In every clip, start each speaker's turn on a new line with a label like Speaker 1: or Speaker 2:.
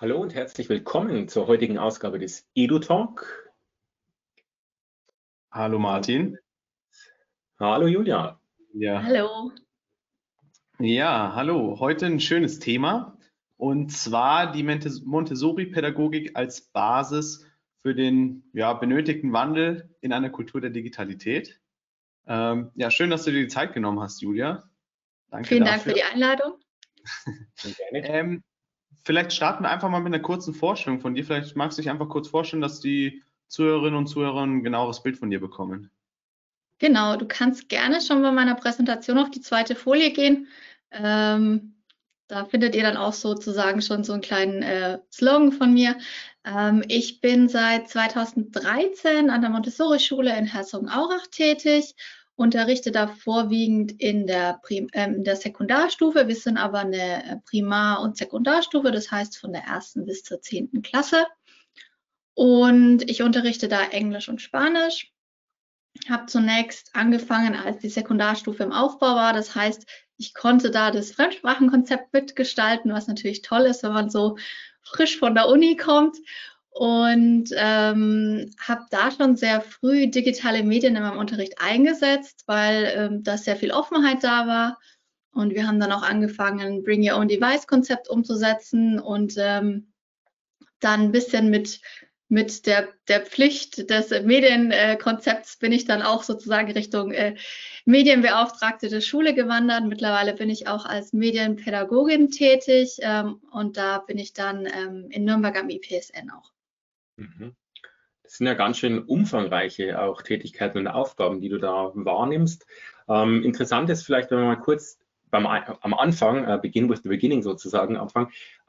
Speaker 1: Hallo und herzlich willkommen zur heutigen Ausgabe des EduTalk.
Speaker 2: Hallo Martin.
Speaker 1: Hallo Julia.
Speaker 2: Ja.
Speaker 3: Hallo.
Speaker 2: Ja, hallo. Heute ein schönes Thema und zwar die Montessori-Pädagogik als Basis für den benötigten Wandel in einer Kultur der Digitalität. Ja, schön, dass du dir die Zeit genommen hast, Julia. Danke
Speaker 3: Vielen Dank
Speaker 2: dafür.
Speaker 3: für die Einladung.
Speaker 2: Vielleicht starten wir einfach mal mit einer kurzen Vorstellung von dir. Vielleicht magst du dich einfach kurz vorstellen, dass die Zuhörerinnen und Zuhörer ein genaueres Bild von dir bekommen.
Speaker 3: Genau, du kannst gerne schon bei meiner Präsentation auf die zweite Folie gehen. Da findet ihr dann auch sozusagen schon so einen kleinen Slogan von mir. Ich bin seit 2013 an der Montessori-Schule in Herzogenaurach tätig, unterrichte da vorwiegend in der Sekundarstufe. Wir sind aber eine Primar- und Sekundarstufe, das heißt von der 1. bis zur 10. Klasse. Und ich unterrichte da Englisch und Spanisch. Habe zunächst angefangen, als die Sekundarstufe im Aufbau war. Das heißt, ich konnte da das Fremdsprachenkonzept mitgestalten, was natürlich toll ist, wenn man so frisch von der Uni kommt. Und habe da schon sehr früh digitale Medien in meinem Unterricht eingesetzt, weil da sehr viel Offenheit da war. Und wir haben dann auch angefangen, Bring Your Own Device-Konzept umzusetzen und dann ein bisschen mit der Pflicht des Medienkonzepts bin ich dann auch sozusagen Richtung Medienbeauftragte der Schule gewandert. Mittlerweile bin ich auch als Medienpädagogin tätig und da bin ich dann in Nürnberg am IPSN auch.
Speaker 1: Das sind ja ganz schön umfangreiche auch Tätigkeiten und Aufgaben, die du da wahrnimmst. Interessant ist vielleicht, wenn wir mal kurz am Anfang, begin with the beginning sozusagen, anfangen.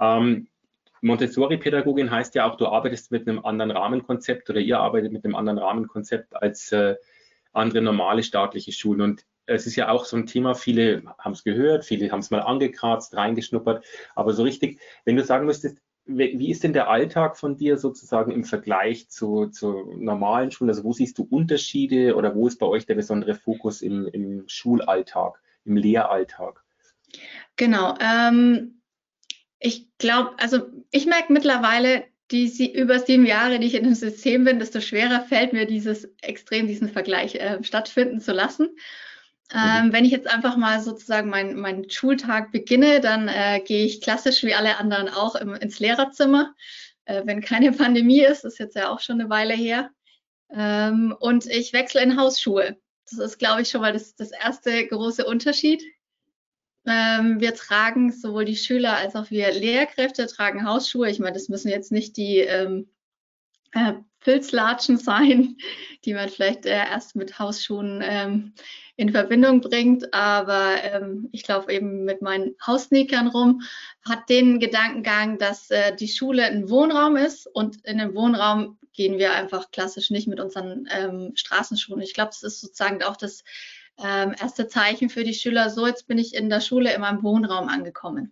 Speaker 1: Montessori-Pädagogin heißt ja auch, du arbeitest mit einem anderen Rahmenkonzept oder ihr arbeitet mit einem anderen Rahmenkonzept als andere normale staatliche Schulen. Und es ist ja auch so ein Thema, viele haben es gehört, viele haben es mal angekratzt, reingeschnuppert, aber so richtig, wenn du sagen müsstest, wie ist denn der Alltag von dir sozusagen im Vergleich zu normalen Schulen? Also wo siehst du Unterschiede oder wo ist bei euch der besondere Fokus im Schulalltag, im Lehralltag?
Speaker 3: Genau, ich glaube, also ich merke mittlerweile, über 7 Jahre, die ich in dem System bin, desto schwerer fällt mir diesen Vergleich stattfinden zu lassen. Wenn ich jetzt einfach mal sozusagen meinen Schultag beginne, dann gehe ich klassisch wie alle anderen auch ins Lehrerzimmer, wenn keine Pandemie ist, das ist jetzt ja auch schon eine Weile her. Und ich wechsle in Hausschuhe. Das ist, glaube ich, schon mal das erste große Unterschied. Wir tragen, sowohl die Schüler als auch wir Lehrkräfte tragen Hausschuhe. Ich meine, das müssen jetzt nicht die Filzlatschen sein, die man vielleicht erst mit Hausschuhen in Verbindung bringt. Aber ich laufe eben mit meinen Haussneakern rum, hat den Gedankengang, dass die Schule ein Wohnraum ist und in den Wohnraum gehen wir einfach klassisch nicht mit unseren Straßenschuhen. Ich glaube, das ist sozusagen auch das erste Zeichen für die Schüler, so jetzt bin ich in der Schule in meinem Wohnraum angekommen.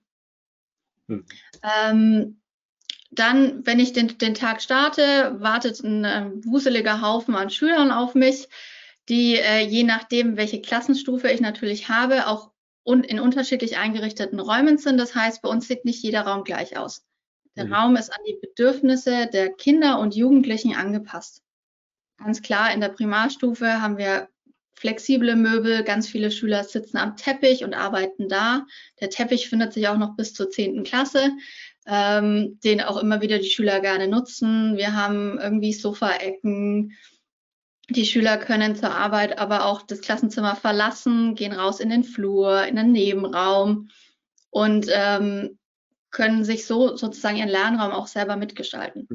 Speaker 3: Dann, wenn ich den Tag starte, wartet ein wuseliger Haufen an Schülern auf mich, die je nachdem, welche Klassenstufe ich natürlich habe, auch in unterschiedlich eingerichteten Räumen sind. Das heißt, bei uns sieht nicht jeder Raum gleich aus. Der Raum ist an die Bedürfnisse der Kinder und Jugendlichen angepasst. Ganz klar, in der Primarstufe haben wir flexible Möbel, ganz viele Schüler sitzen am Teppich und arbeiten da. Der Teppich findet sich auch noch bis zur 10. Klasse, den auch immer wieder die Schüler gerne nutzen. Wir haben irgendwie Sofaecken. Die Schüler können zur Arbeit aber auch das Klassenzimmer verlassen, gehen raus in den Flur, in den Nebenraum und können sich so sozusagen ihren Lernraum auch selber mitgestalten.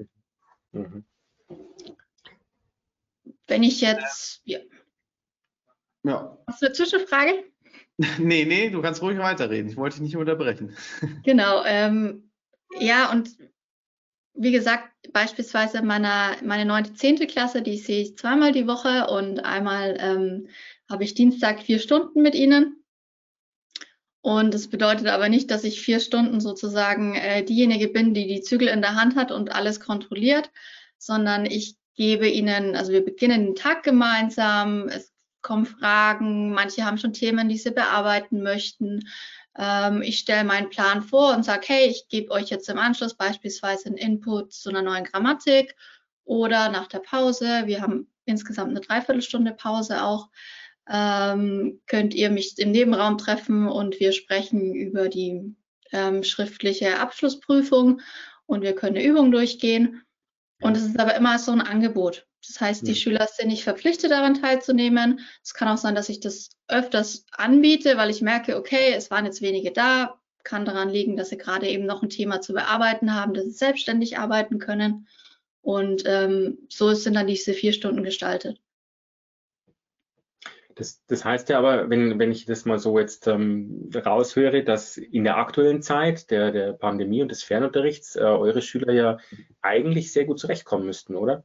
Speaker 3: Wenn ich jetzt... Ja. Hast du eine Zwischenfrage?
Speaker 2: Nee, du kannst ruhig weiterreden. Ich wollte dich nicht unterbrechen.
Speaker 3: Genau. Ja, und wie gesagt, beispielsweise meine 9., 10. Klasse, die sehe ich zweimal die Woche und einmal habe ich Dienstag 4 Stunden mit ihnen. Und das bedeutet aber nicht, dass ich 4 Stunden sozusagen diejenige bin, die die Zügel in der Hand hat und alles kontrolliert, sondern ich gebe ihnen, also wir beginnen den Tag gemeinsam, es kommen Fragen, manche haben schon Themen, die sie bearbeiten möchten. Ich stelle meinen Plan vor und sage, hey, ich gebe euch jetzt im Anschluss beispielsweise einen Input zu einer neuen Grammatik oder nach der Pause. Wir haben insgesamt eine Dreiviertelstunde Pause auch. Könnt ihr mich im Nebenraum treffen und wir sprechen über die schriftliche Abschlussprüfung und wir können eine Übung durchgehen. Und es ist aber immer so ein Angebot. Das heißt, die Schüler sind nicht verpflichtet, daran teilzunehmen. Es kann auch sein, dass ich das öfters anbiete, weil ich merke, okay, es waren jetzt wenige da. Kann daran liegen, dass sie gerade eben noch ein Thema zu bearbeiten haben, dass sie selbstständig arbeiten können. Und so sind dann diese 4 Stunden gestaltet.
Speaker 1: Das heißt ja aber, wenn ich das mal so jetzt raushöre, dass in der aktuellen Zeit der Pandemie und des Fernunterrichts eure Schüler ja eigentlich sehr gut zurechtkommen müssten, oder?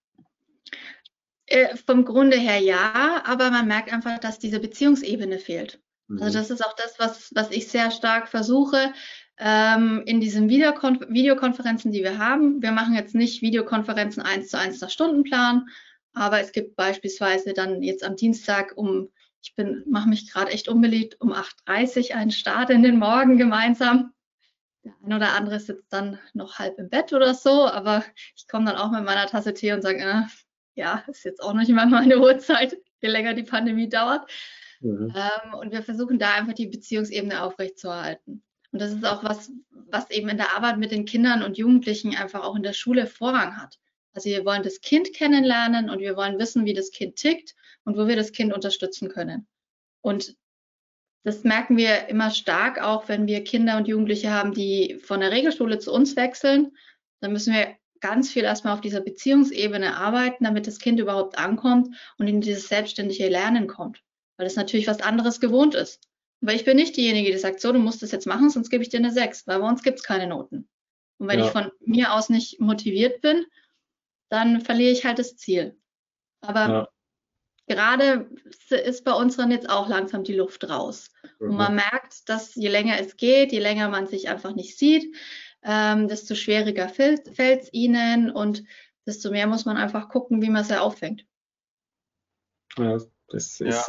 Speaker 3: Vom Grunde her ja, aber man merkt einfach, dass diese Beziehungsebene fehlt. Also das ist auch das, was ich sehr stark versuche in diesen Videokonferenzen, die wir haben. Wir machen jetzt nicht Videokonferenzen 1:1 nach Stundenplan, aber es gibt beispielsweise dann jetzt am Dienstag mache mich gerade echt unbeliebt, um 8:30 einen Start in den Morgen gemeinsam. Der ein oder andere sitzt dann noch halb im Bett oder so, aber ich komme dann auch mit meiner Tasse Tee und sage, ja, ist jetzt auch nicht mal meine Uhrzeit, je länger die Pandemie dauert. Und wir versuchen da einfach die Beziehungsebene aufrechtzuerhalten. Und das ist auch was eben in der Arbeit mit den Kindern und Jugendlichen einfach auch in der Schule Vorrang hat. Also wir wollen das Kind kennenlernen und wir wollen wissen, wie das Kind tickt und wo wir das Kind unterstützen können. Und das merken wir immer stark, auch wenn wir Kinder und Jugendliche haben, die von der Regelschule zu uns wechseln. Dann müssen wir ganz viel erstmal auf dieser Beziehungsebene arbeiten, damit das Kind überhaupt ankommt und in dieses selbstständige Lernen kommt. Weil das natürlich was anderes gewohnt ist. Weil ich bin nicht diejenige, die sagt, so, du musst das jetzt machen, sonst gebe ich dir eine 6, weil bei uns gibt es keine Noten. Und wenn ich von mir aus nicht motiviert bin, dann verliere ich halt das Ziel. Aber gerade ist bei uns dann jetzt auch langsam die Luft raus. Und man merkt, dass je länger es geht, je länger man sich einfach nicht sieht, desto schwieriger fällt es ihnen und desto mehr muss man einfach gucken, wie man es auffängt.
Speaker 1: Ja, das ist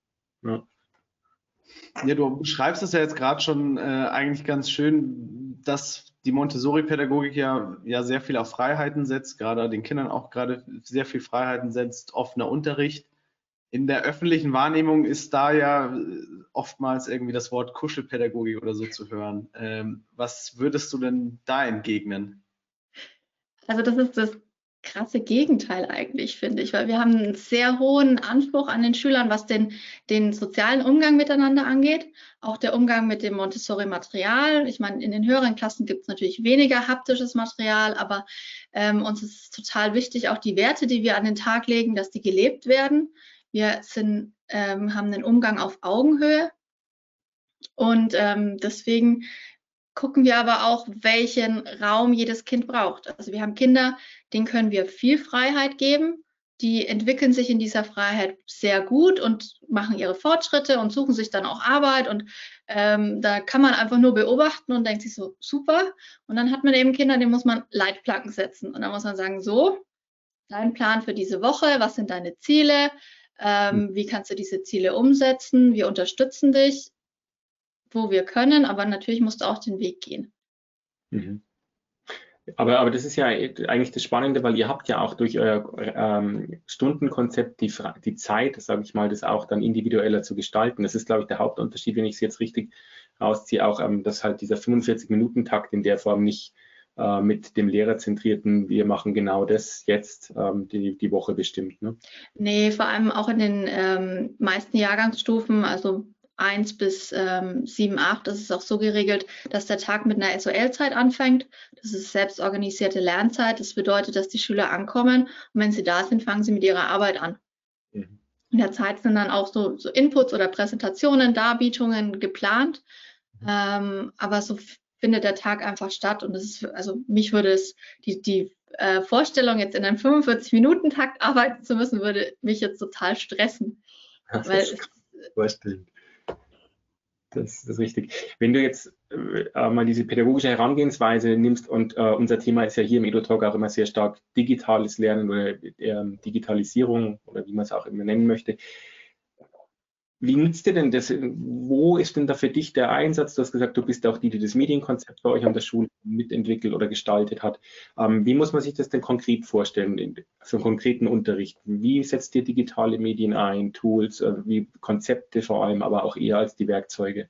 Speaker 2: Ja, du beschreibst es ja jetzt gerade schon eigentlich ganz schön, dass die Montessori-Pädagogik ja sehr viel auf Freiheiten setzt, gerade den Kindern auch gerade sehr viel Freiheiten setzt, offener Unterricht. In der öffentlichen Wahrnehmung ist da ja oftmals irgendwie das Wort Kuschelpädagogik oder so zu hören. Was würdest du denn da entgegnen?
Speaker 3: Also das ist das krasse Gegenteil eigentlich, finde ich, weil wir haben einen sehr hohen Anspruch an den Schülern, was den sozialen Umgang miteinander angeht, auch der Umgang mit dem Montessori-Material. Ich meine, in den höheren Klassen gibt es natürlich weniger haptisches Material, aber uns ist total wichtig, auch die Werte, die wir an den Tag legen, dass die gelebt werden. Wir haben einen Umgang auf Augenhöhe und deswegen gucken wir aber auch, welchen Raum jedes Kind braucht. Also wir haben Kinder, denen können wir viel Freiheit geben. Die entwickeln sich in dieser Freiheit sehr gut und machen ihre Fortschritte und suchen sich dann auch Arbeit. Und da kann man einfach nur beobachten und denkt sich so, super. Und dann hat man eben Kinder, denen muss man Leitplanken setzen. Und dann muss man sagen, so, dein Plan für diese Woche, was sind deine Ziele? Wie kannst du diese Ziele umsetzen? Wir unterstützen dich, wo wir können, aber natürlich musst du auch den Weg gehen.
Speaker 1: Aber das ist ja eigentlich das Spannende, weil ihr habt ja auch durch euer Stundenkonzept die Zeit, sage ich mal, das auch dann individueller zu gestalten. Das ist, glaube ich, der Hauptunterschied, wenn ich es jetzt richtig rausziehe, auch, dass halt dieser 45-Minuten-Takt in der Form nicht mit dem lehrerzentrierten, wir machen genau das jetzt die Woche bestimmt. Ne?
Speaker 3: Nee, vor allem auch in den meisten Jahrgangsstufen, also 1 bis 7, 8, das ist auch so geregelt, dass der Tag mit einer SOL-Zeit anfängt. Das ist selbstorganisierte Lernzeit. Das bedeutet, dass die Schüler ankommen und wenn sie da sind, fangen sie mit ihrer Arbeit an. In der Zeit sind dann auch so Inputs oder Präsentationen, Darbietungen geplant. Aber so findet der Tag einfach statt und das ist, also mich würde es die Vorstellung, jetzt in einem 45-Minuten-Takt arbeiten zu müssen, würde mich jetzt total stressen.
Speaker 1: Das ist richtig. Wenn du jetzt mal diese pädagogische Herangehensweise nimmst und unser Thema ist ja hier im EduTalk auch immer sehr stark digitales Lernen oder Digitalisierung oder wie man es auch immer nennen möchte. Wie nutzt ihr denn das? Wo ist denn da für dich der Einsatz? Du hast gesagt, du bist auch die, die das Medienkonzept bei euch an der Schule mitentwickelt oder gestaltet hat. Wie muss man sich das denn konkret vorstellen, so einen konkreten Unterricht? Wie setzt ihr digitale Medien ein, Tools, wie Konzepte vor allem, aber auch eher als die Werkzeuge?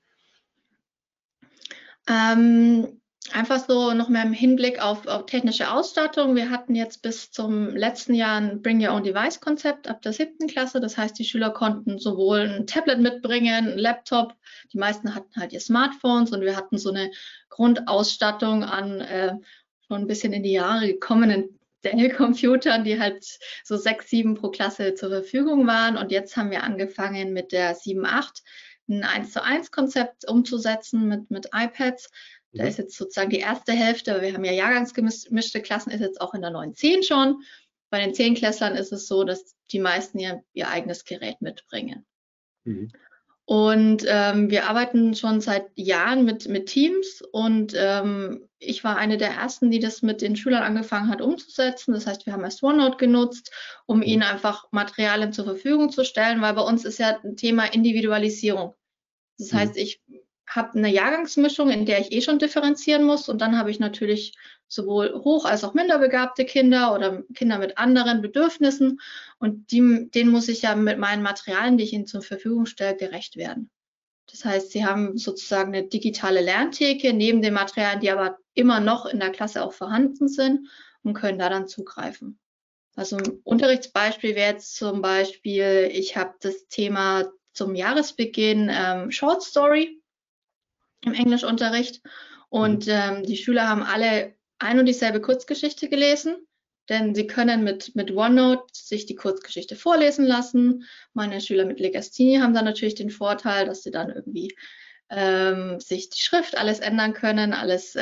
Speaker 3: Einfach so noch mehr im Hinblick auf technische Ausstattung. Wir hatten jetzt bis zum letzten Jahr ein Bring Your Own Device Konzept ab der 7. Klasse. Das heißt, die Schüler konnten sowohl ein Tablet mitbringen, ein Laptop. Die meisten hatten halt ihr Smartphones und wir hatten so eine Grundausstattung an schon ein bisschen in die Jahre gekommenen Dell-Computern, die halt so 6, 7 pro Klasse zur Verfügung waren. Und jetzt haben wir angefangen mit der 7-8 ein 1:1 Konzept umzusetzen mit iPads. Da ist jetzt sozusagen die erste Hälfte, wir haben ja jahrgangsgemischte Klassen, ist jetzt auch in der 9/10 schon. Bei den 10-Klässlern ist es so, dass die meisten ihr eigenes Gerät mitbringen. Mhm. Und wir arbeiten schon seit Jahren mit Teams und ich war eine der ersten, die das mit den Schülern angefangen hat umzusetzen. Das heißt, wir haben erst OneNote genutzt, um ihnen einfach Materialien zur Verfügung zu stellen, weil bei uns ist ja ein Thema Individualisierung. Das heißt, ich habe eine Jahrgangsmischung, in der ich eh schon differenzieren muss und dann habe ich natürlich sowohl hoch- als auch minderbegabte Kinder oder Kinder mit anderen Bedürfnissen und denen muss ich ja mit meinen Materialien, die ich ihnen zur Verfügung stelle, gerecht werden. Das heißt, sie haben sozusagen eine digitale Lerntheke neben den Materialien, die aber immer noch in der Klasse auch vorhanden sind und können da dann zugreifen. Also ein Unterrichtsbeispiel wäre jetzt zum Beispiel, ich habe das Thema zum Jahresbeginn Short Story im Englischunterricht und die Schüler haben alle ein und dieselbe Kurzgeschichte gelesen, denn sie können mit OneNote sich die Kurzgeschichte vorlesen lassen. Meine Schüler mit Legasthenie haben dann natürlich den Vorteil, dass sie dann irgendwie sich die Schrift alles ändern können, alles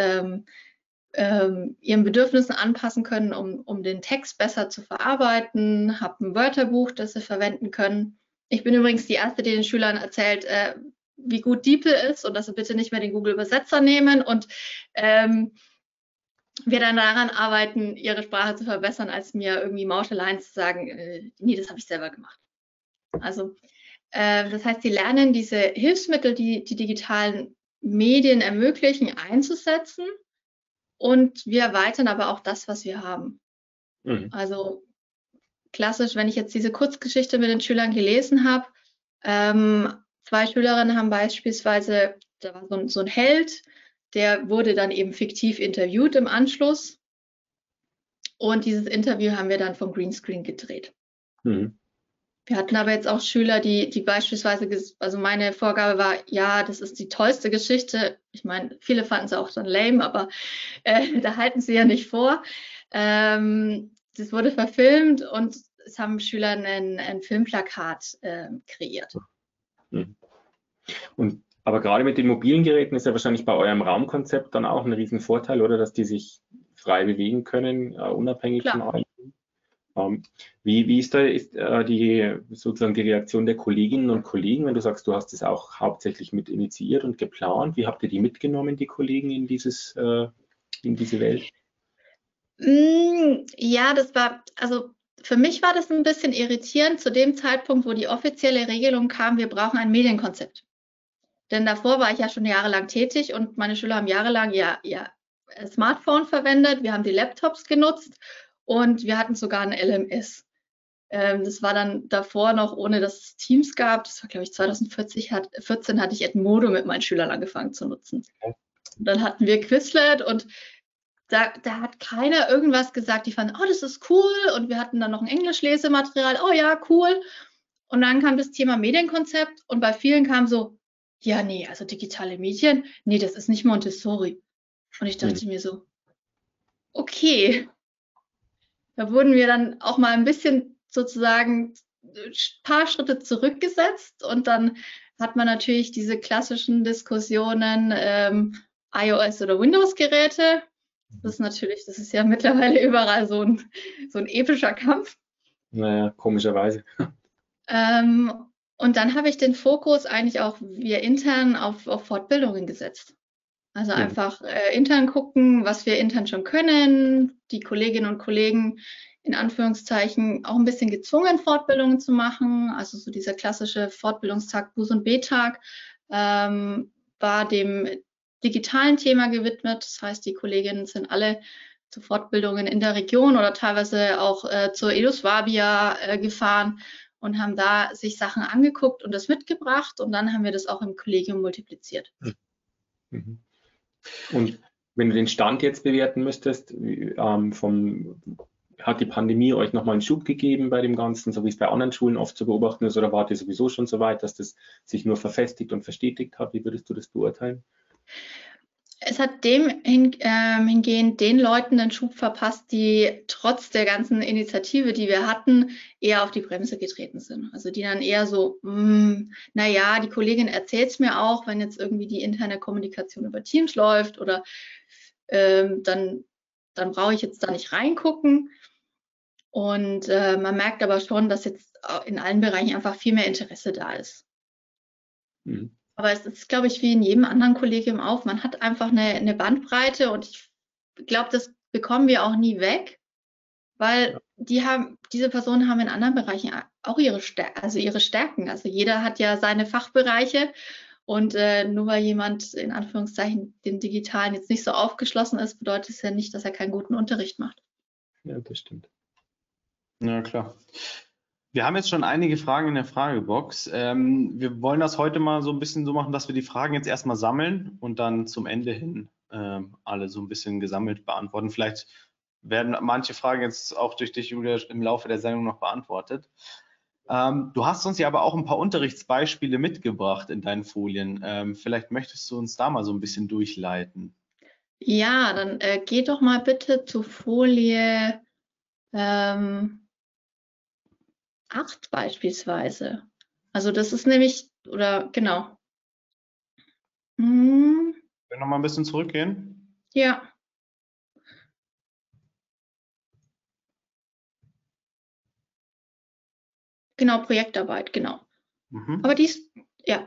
Speaker 3: ihren Bedürfnissen anpassen können, um den Text besser zu verarbeiten, habe ein Wörterbuch, das sie verwenden können. Ich bin übrigens die Erste, die den Schülern erzählt, wie gut DeepL ist und dass sie bitte nicht mehr den Google-Übersetzer nehmen und wir dann daran arbeiten, ihre Sprache zu verbessern, als mir irgendwie Mauscheleien zu sagen, nee, das habe ich selber gemacht. Also das heißt, sie lernen diese Hilfsmittel, die digitalen Medien ermöglichen, einzusetzen und wir erweitern aber auch das, was wir haben. Mhm. Also klassisch, wenn ich jetzt diese Kurzgeschichte mit den Schülern gelesen habe, 2 Schülerinnen haben beispielsweise, da war so ein Held, der wurde dann eben fiktiv interviewt im Anschluss. Und dieses Interview haben wir dann vom Greenscreen gedreht. Mhm. Wir hatten aber jetzt auch Schüler, die beispielsweise, also meine Vorgabe war, ja, das ist die tollste Geschichte. Ich meine, viele fanden es auch dann lame, aber da halten sie ja nicht vor. Das wurde verfilmt und es haben Schüler ein Filmplakat kreiert.
Speaker 1: Und aber gerade mit den mobilen Geräten ist ja wahrscheinlich bei eurem Raumkonzept dann auch ein Riesenvorteil, oder, dass die sich frei bewegen können, unabhängig von allem. Wie ist da die sozusagen die Reaktion der Kolleginnen und Kollegen, wenn du sagst, du hast es auch hauptsächlich mit initiiert und geplant? Wie habt ihr die mitgenommen, die Kollegen, in diese Welt?
Speaker 3: Ja, also für mich war das ein bisschen irritierend zu dem Zeitpunkt, wo die offizielle Regelung kam, wir brauchen ein Medienkonzept. Denn davor war ich ja schon jahrelang tätig und meine Schüler haben jahrelang ihr Smartphone verwendet, wir haben die Laptops genutzt und wir hatten sogar ein LMS. Das war dann davor noch, ohne dass es Teams gab. Das war, glaube ich, 2014 hatte ich Edmodo mit meinen Schülern angefangen zu nutzen. Und dann hatten wir Quizlet und da hat keiner irgendwas gesagt. Die fanden, oh, das ist cool. Und wir hatten dann noch ein Englischlesematerial. Oh ja, cool. Und dann kam das Thema Medienkonzept und bei vielen kam so, ja, nee, also digitale Medien, nee, das ist nicht Montessori. Und ich dachte mir so, okay. Da wurden wir dann auch mal ein bisschen sozusagen ein paar Schritte zurückgesetzt und dann hat man natürlich diese klassischen Diskussionen iOS oder Windows-Geräte. Das ist ja mittlerweile überall so ein epischer Kampf.
Speaker 1: Naja, komischerweise.
Speaker 3: Und dann habe ich den Fokus eigentlich auch wir intern auf Fortbildungen gesetzt. Also einfach intern gucken, was wir intern schon können, die Kolleginnen und Kollegen in Anführungszeichen auch ein bisschen gezwungen, Fortbildungen zu machen. Also so dieser klassische Fortbildungstag, Buß- und B-Tag, war dem digitalen Thema gewidmet. Das heißt, die Kolleginnen sind alle zu Fortbildungen in der Region oder teilweise auch zur Eduswabia gefahren und haben da sich Sachen angeguckt und das mitgebracht. Und dann haben wir das auch im Kollegium multipliziert.
Speaker 1: Mhm. Und wenn du den Stand jetzt bewerten müsstest, hat die Pandemie euch nochmal einen Schub gegeben bei dem Ganzen, so wie es bei anderen Schulen oft zu beobachten ist, oder wart ihr sowieso schon so weit, dass das sich nur verfestigt und verstetigt hat? Wie würdest du das beurteilen?
Speaker 3: Es hat hingehend den Leuten einen Schub verpasst, die trotz der ganzen Initiative, die wir hatten, eher auf die Bremse getreten sind. Also die dann eher so, naja, die Kollegin erzählt es mir auch, wenn jetzt irgendwie die interne Kommunikation über Teams läuft oder dann brauche ich jetzt da nicht reingucken. Und man merkt aber schon, dass jetzt in allen Bereichen einfach viel mehr Interesse da ist.
Speaker 1: Mhm.
Speaker 3: Aber es ist, glaube ich, wie in jedem anderen Kollegium auch. Man hat einfach eine Bandbreite und ich glaube, das bekommen wir auch nie weg, weil diese Personen haben in anderen Bereichen auch ihre Stärken. Also jeder hat ja seine Fachbereiche und nur weil jemand in Anführungszeichen den Digitalen jetzt nicht so aufgeschlossen ist, bedeutet es ja nicht, dass er keinen guten Unterricht macht.
Speaker 1: Ja, das stimmt.
Speaker 2: Ja, klar. Wir haben jetzt schon einige Fragen in der Fragebox. Wir wollen das heute mal so ein bisschen so machen, dass wir die Fragen jetzt erstmal sammeln und dann zum Ende hin alle so ein bisschen gesammelt beantworten. Vielleicht werden manche Fragen jetzt auch durch dich, Julia, im Laufe der Sendung noch beantwortet. Du hast uns ja aber auch ein paar Unterrichtsbeispiele mitgebracht in deinen Folien. Vielleicht möchtest du uns da mal so ein bisschen durchleiten.
Speaker 3: Ja, dann geh doch mal bitte zu Folie 8 beispielsweise. Also das ist nämlich, oder genau.
Speaker 2: Können wir noch mal ein bisschen zurückgehen?
Speaker 3: Ja. Genau, Projektarbeit, genau. Aber ja.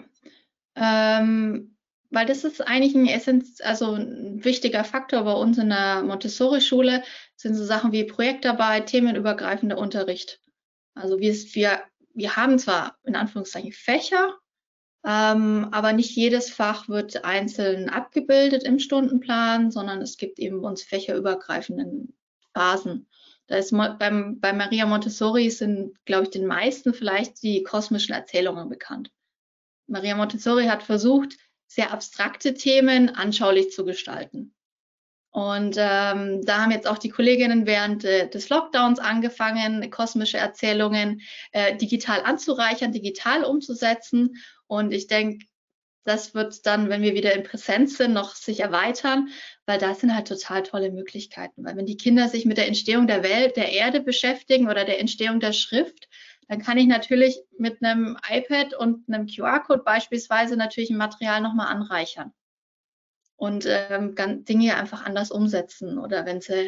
Speaker 3: Weil das ist eigentlich ein wichtiger Faktor bei uns in der Montessori-Schule, sind so Sachen wie Projektarbeit, themenübergreifender Unterricht. Also wir haben zwar in Anführungszeichen Fächer, aber nicht jedes Fach wird einzeln abgebildet im Stundenplan, sondern es gibt eben bei uns fächerübergreifenden Phasen. Da ist bei Maria Montessori sind, glaube ich, den meisten vielleicht die kosmischen Erzählungen bekannt. Maria Montessori hat versucht, sehr abstrakte Themen anschaulich zu gestalten. Und da haben jetzt auch die Kolleginnen während des Lockdowns angefangen, kosmische Erzählungen digital anzureichern, digital umzusetzen. Und ich denke, das wird dann, wenn wir wieder in Präsenz sind, noch sich erweitern, weil da sind halt total tolle Möglichkeiten. Weil wenn die Kinder sich mit der Entstehung der Welt, der Erde beschäftigen oder der Entstehung der Schrift, dann kann ich natürlich mit einem iPad und einem QR-Code beispielsweise natürlich ein Material nochmal anreichern und Dinge einfach anders umsetzen oder wenn sie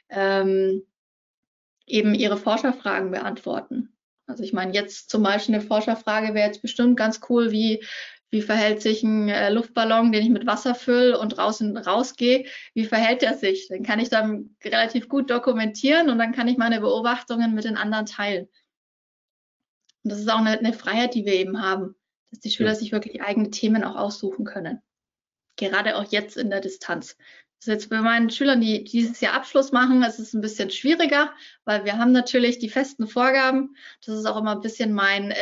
Speaker 3: eben ihre Forscherfragen beantworten. Also ich meine, jetzt zum Beispiel eine Forscherfrage wäre jetzt bestimmt ganz cool, wie verhält sich ein Luftballon, den ich mit Wasser fülle und rausgehe, wie verhält er sich? Den kann ich dann relativ gut dokumentieren und dann kann ich meine Beobachtungen mit den anderen teilen. Und das ist auch eine Freiheit, die wir eben haben, dass die Schüler sich wirklich eigene Themen auch aussuchen können. Gerade auch jetzt in der Distanz. Das ist jetzt bei meinen Schülern, die dieses Jahr Abschluss machen, es ist ein bisschen schwieriger, weil wir haben natürlich die festen Vorgaben. Das ist auch immer ein bisschen mein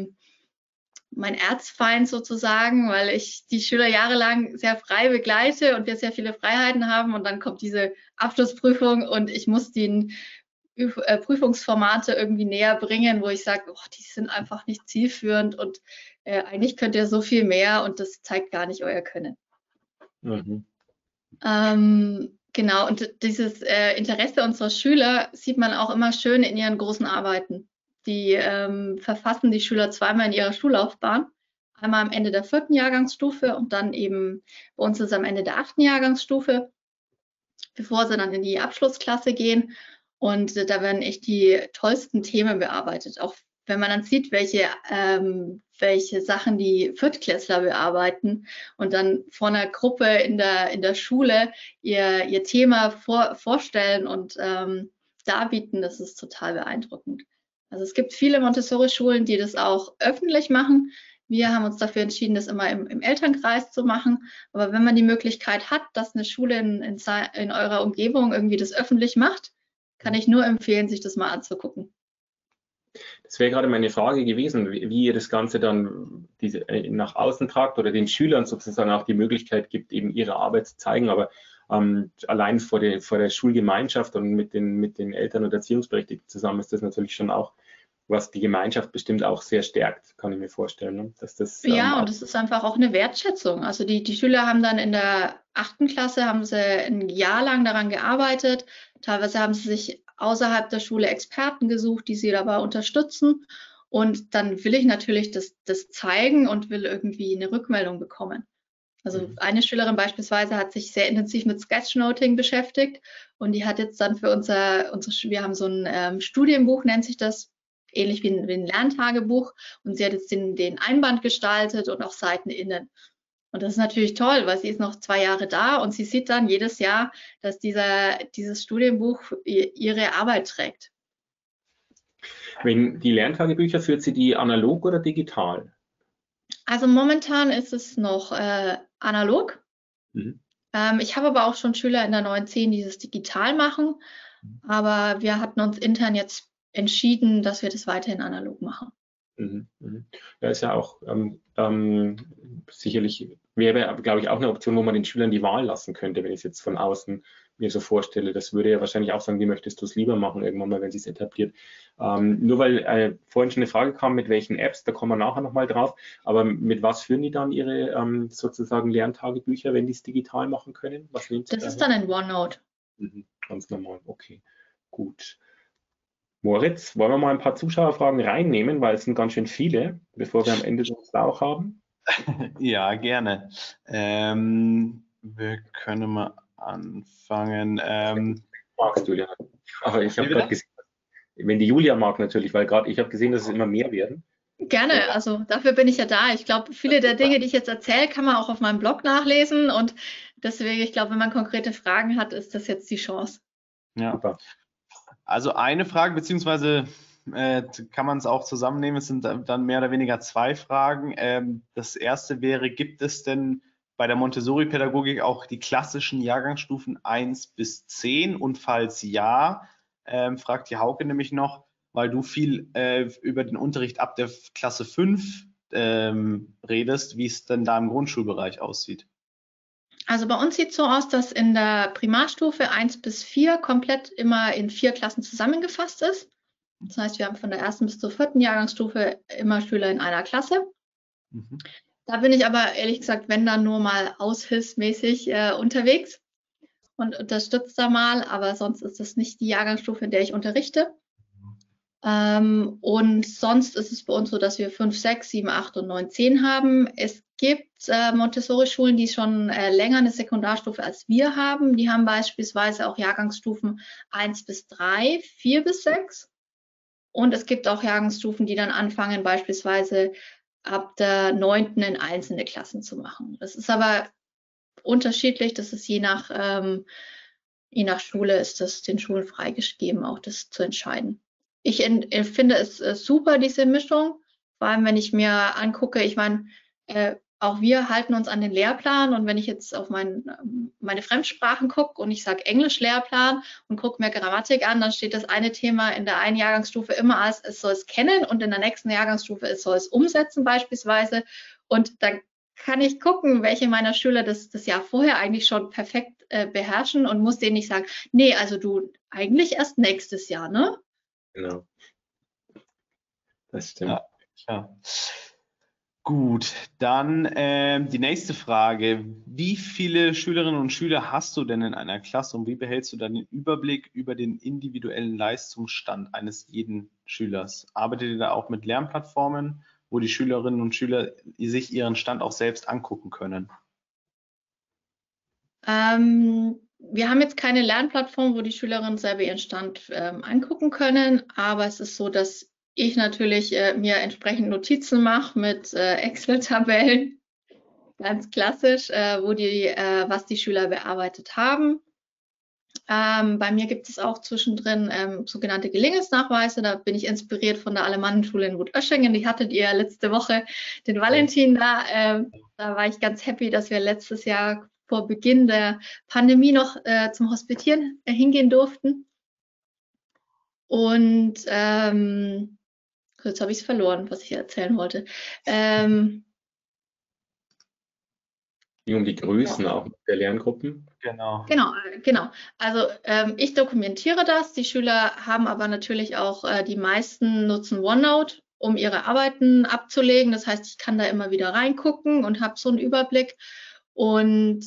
Speaker 3: Erzfeind sozusagen, weil ich die Schüler jahrelang sehr frei begleite und wir sehr viele Freiheiten haben und dann kommt diese Abschlussprüfung und ich muss den Prüfungsformate irgendwie näher bringen, wo ich sage, oh, die sind einfach nicht zielführend und eigentlich könnt ihr so viel mehr und das zeigt gar nicht euer Können.
Speaker 1: Mhm.
Speaker 3: Genau, und dieses Interesse unserer Schüler sieht man auch immer schön in ihren großen Arbeiten. Die verfassen die Schüler zweimal in ihrer Schullaufbahn. Einmal am Ende der 4. Jahrgangsstufe und dann eben bei uns ist es am Ende der 8. Jahrgangsstufe, bevor sie dann in die Abschlussklasse gehen. Und da werden echt die tollsten Themen bearbeitet. Auch wenn man dann sieht, welche Sachen die Viertklässler bearbeiten und dann vor einer Gruppe in der Schule ihr Thema vorstellen und darbieten, das ist total beeindruckend. Also es gibt viele Montessori-Schulen, die das auch öffentlich machen. Wir haben uns dafür entschieden, das immer im Elternkreis zu machen. Aber wenn man die Möglichkeit hat, dass eine Schule in eurer Umgebung irgendwie das öffentlich macht, kann ich nur empfehlen, sich das mal anzugucken.
Speaker 1: Das wäre gerade meine Frage gewesen, wie ihr das Ganze dann nach außen tragt oder den Schülern sozusagen auch die Möglichkeit gibt, eben ihre Arbeit zu zeigen. Aber allein vor der Schulgemeinschaft und mit den Eltern und Erziehungsberechtigten zusammen ist das natürlich schon auch, was die Gemeinschaft bestimmt auch sehr stärkt, kann ich mir vorstellen. Ne? Dass das,
Speaker 3: ja, und es ist einfach auch eine Wertschätzung. Also die Schüler haben dann in der 8. Klasse, haben sie ein Jahr lang daran gearbeitet. Teilweise haben sie sich außerhalb der Schule Experten gesucht, die sie dabei unterstützen. Und dann will ich natürlich das zeigen und will irgendwie eine Rückmeldung bekommen. Also eine Schülerin beispielsweise hat sich sehr intensiv mit Sketchnoting beschäftigt und die hat jetzt dann für wir haben so ein Studienbuch, nennt sich das, ähnlich wie ein Lerntagebuch, und sie hat jetzt den Einband gestaltet und auch Seiten innen. Und das ist natürlich toll, weil sie ist noch 2 Jahre da und sie sieht dann jedes Jahr, dass dieses Studienbuch ihre Arbeit trägt.
Speaker 1: Wenn die Lerntagebücher, führt sie die analog oder digital?
Speaker 3: Also momentan ist es noch analog. Ich habe aber auch schon Schüler in der 9.10, die das digital machen. Aber wir hatten uns intern jetzt entschieden, dass wir das weiterhin analog machen.
Speaker 1: Ja, ist ja auch sicherlich, wäre, glaube ich, auch eine Option, wo man den Schülern die Wahl lassen könnte, wenn ich es jetzt von außen mir so vorstelle. Das würde ja wahrscheinlich auch sagen, wie möchtest du es lieber machen, irgendwann mal, wenn sie es etabliert. Nur weil vorhin schon eine Frage kam, mit welchen Apps, da kommen wir nachher nochmal drauf, aber mit was führen die dann ihre sozusagen Lerntagebücher, wenn die es digital machen können? Was nehmen sie
Speaker 3: das ist dann in OneNote.
Speaker 1: Ganz normal, okay, gut. Moritz, wollen wir mal ein paar Zuschauerfragen reinnehmen, weil es sind ganz schön viele, bevor wir am Ende so einen Schlauch haben?
Speaker 2: Ja, gerne. Wir können mal anfangen.
Speaker 1: Magst du, ja. Aber ich habe gerade gesehen, wenn die Julia mag natürlich, weil gerade ich habe gesehen, dass es immer mehr werden.
Speaker 3: Gerne, also dafür bin ich ja da. Ich glaube, viele der Dinge, die ich jetzt erzähle, kann man auch auf meinem Blog nachlesen und deswegen, ich glaube, wenn man konkrete Fragen hat, ist das jetzt die Chance.
Speaker 2: Ja, super. Also eine Frage, beziehungsweise kann man es auch zusammennehmen, es sind dann mehr oder weniger 2 Fragen. Das erste wäre, gibt es denn bei der Montessori-Pädagogik auch die klassischen Jahrgangsstufen 1 bis 10? Und falls ja, fragt die Hauke nämlich noch, weil du viel über den Unterricht ab der Klasse 5 redest, wie es denn da im Grundschulbereich aussieht.
Speaker 3: Also bei uns sieht es so aus, dass in der Primarstufe 1 bis 4 komplett immer in 4 Klassen zusammengefasst ist. Das heißt, wir haben von der 1. bis zur 4. Jahrgangsstufe immer Schüler in einer Klasse. Da bin ich aber ehrlich gesagt, wenn dann nur mal aushilfsmäßig unterwegs und unterstütze da mal, aber sonst ist das nicht die Jahrgangsstufe, in der ich unterrichte. Und sonst ist es bei uns so, dass wir 5, 6, 7, 8 und 9, 10 haben. Es gibt Montessori-Schulen, die schon länger eine Sekundarstufe als wir haben. Die haben beispielsweise auch Jahrgangsstufen 1 bis 3, 4 bis 6. Und es gibt auch Jahrgangsstufen, die dann anfangen, beispielsweise ab der 9. in einzelne Klassen zu machen. Das ist aber unterschiedlich. Das ist je nach Schule ist das den Schulen freigegeben, auch das zu entscheiden. Ich finde es super, diese Mischung, vor allem wenn ich mir angucke, ich meine, auch wir halten uns an den Lehrplan und wenn ich jetzt auf meine Fremdsprachen gucke und ich sage Englisch-Lehrplan und gucke mir Grammatik an, dann steht das eine Thema in der einen Jahrgangsstufe immer als, es soll es kennen und in der nächsten Jahrgangsstufe, es soll es umsetzen beispielsweise. Und dann kann ich gucken, welche meiner Schüler das Jahr vorher eigentlich schon perfekt beherrschen und muss denen nicht sagen, nee, also du eigentlich erst nächstes Jahr, ne?
Speaker 1: Genau. Das stimmt.
Speaker 2: Ja, klar. Gut, dann die nächste Frage. Wie viele Schülerinnen und Schüler hast du denn in einer Klasse und wie behältst du dann den Überblick über den individuellen Leistungsstand eines jeden Schülers? Arbeitet ihr da auch mit Lernplattformen, wo die Schülerinnen und Schüler sich ihren Stand auch selbst angucken können?
Speaker 3: Wir haben jetzt keine Lernplattform, wo die Schülerinnen selber ihren Stand angucken können, aber es ist so, dass ich natürlich mir entsprechend Notizen mache mit Excel-Tabellen, ganz klassisch, was die Schüler bearbeitet haben. Bei mir gibt es auch zwischendrin sogenannte Gelingensnachweise. Da bin ich inspiriert von der Alemannenschule in Wutöschingen. Die hattet ihr letzte Woche den Valentin da. Da war ich ganz happy, dass wir letztes Jahr vor Beginn der Pandemie noch zum Hospitieren hingehen durften. Und jetzt habe ich es verloren, was ich erzählen wollte.
Speaker 1: Wie um die Größen auch der Lerngruppen.
Speaker 2: Genau.
Speaker 3: Genau. Also ich dokumentiere das. Die Schüler haben aber natürlich auch, die meisten nutzen OneNote, um ihre Arbeiten abzulegen. Das heißt, ich kann da immer wieder reingucken und habe so einen Überblick. Und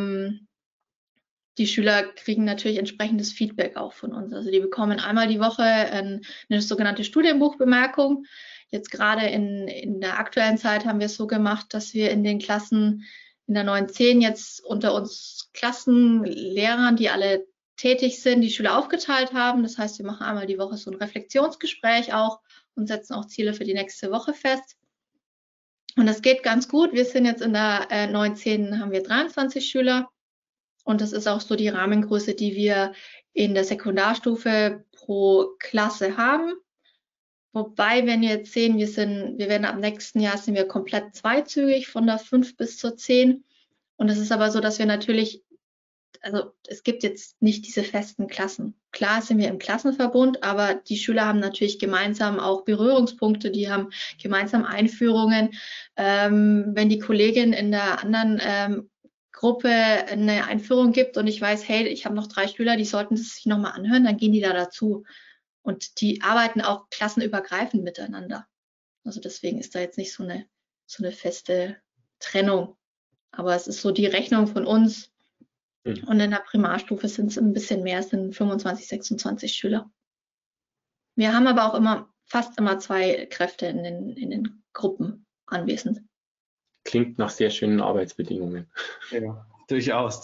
Speaker 3: die Schüler kriegen natürlich entsprechendes Feedback auch von uns. Also die bekommen einmal die Woche eine sogenannte Studienbuchbemerkung. Jetzt gerade in der aktuellen Zeit haben wir es so gemacht, dass wir in den Klassen in der 9.10 jetzt unter uns Klassenlehrern, die alle tätig sind, die Schüler aufgeteilt haben. Das heißt, wir machen einmal die Woche so ein Reflexionsgespräch auch und setzen auch Ziele für die nächste Woche fest. Und das geht ganz gut. Wir sind jetzt in der 9.10 haben wir 23 Schüler. Und das ist auch so die Rahmengröße, die wir in der Sekundarstufe pro Klasse haben. Wobei, wenn wir jetzt sehen, wir werden ab nächsten Jahr sind wir komplett zweizügig von der 5 bis zur 10. Und es ist aber so, dass wir natürlich, also es gibt jetzt nicht diese festen Klassen. Klar sind wir im Klassenverbund, aber die Schüler haben natürlich gemeinsam auch Berührungspunkte, die haben gemeinsam Einführungen. Wenn die Kollegin in der anderen Gruppe eine Einführung gibt und ich weiß, hey, ich habe noch 3 Schüler, die sollten es sich nochmal anhören, dann gehen die da dazu. Und die arbeiten auch klassenübergreifend miteinander. Also deswegen ist da jetzt nicht so eine feste Trennung. Aber es ist so die Rechnung von uns. Und in der Primarstufe sind es ein bisschen mehr, es sind 25, 26 Schüler. Wir haben aber auch fast immer 2 Kräfte in den Gruppen anwesend.
Speaker 1: Klingt nach sehr schönen Arbeitsbedingungen.
Speaker 2: Ja, durchaus.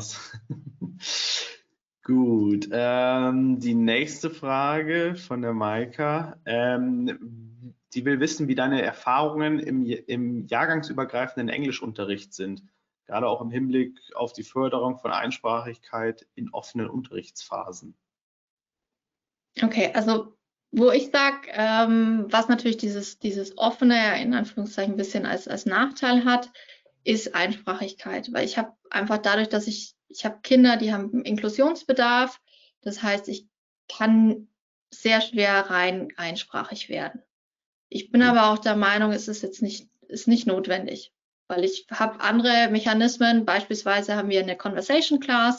Speaker 2: Gut, die nächste Frage von der Maika. Die will wissen, wie deine Erfahrungen im jahrgangsübergreifenden Englischunterricht sind, gerade auch im Hinblick auf die Förderung von Einsprachigkeit in offenen Unterrichtsphasen.
Speaker 3: Okay, also wo ich sage, was natürlich dieses offene, in Anführungszeichen, ein bisschen als Nachteil hat, ist Einsprachigkeit. Weil ich habe einfach dadurch, dass ich habe Kinder, die haben Inklusionsbedarf. Das heißt, ich kann sehr schwer rein einsprachig werden. Ich bin aber auch der Meinung, es ist nicht notwendig. Weil ich habe andere Mechanismen. Beispielsweise haben wir eine Conversation Class.